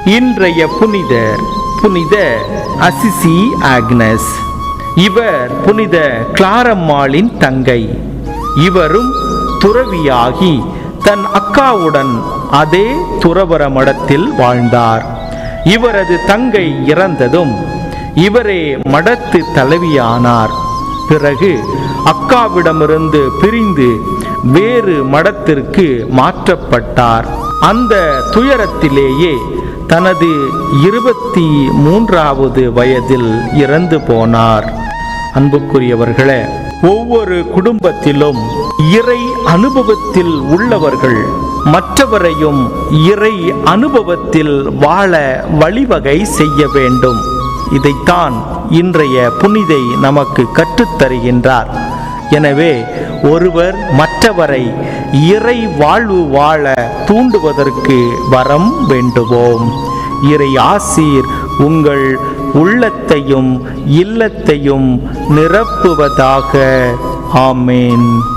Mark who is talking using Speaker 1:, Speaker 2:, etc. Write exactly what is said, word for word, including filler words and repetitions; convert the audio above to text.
Speaker 1: இன்றைய புனிதர் புனித அசிசி ஆக்னஸ். இவர் புனித கிளாரம்மாளின் தங்கை. இவரும் துறவியாகி தன் அக்காவுடன் அதே துறவற மடத்தில் வாழ்ந்தார். இவரது தங்கை இறந்ததும் இவரே மடத்து தலைவியானார். பிறகு அக்காவிடமிருந்து பிரிந்து வேறு மடத்திற்கு மாற்றப்பட்டார். அந்த துயரத்திலேயே தனது இருபத்தி மூன்றாவது வயதில் இறந்து போனார். அன்புக்குரியவர்களே, ஒவ்வொரு குடும்பத்திலும் இறை அனுபவத்தில் உள்ளவர்கள் மற்றவரையும் இறை அனுபவத்தில் வாழ வழிவகை செய்ய வேண்டும். இதைத்தான் இன்றைய புனிதை நமக்கு கற்றுத்தருகின்றார். எனவே ஒருவர் மற்றவரை இறை வாழ்வு வாழ தூண்டுவதற்கு வரம் வேண்டுவோம். இறை ஆசீர் உங்கள் உள்ளத்தையும் இல்லத்தையும் நிரப்புவதாக. ஆமேன்.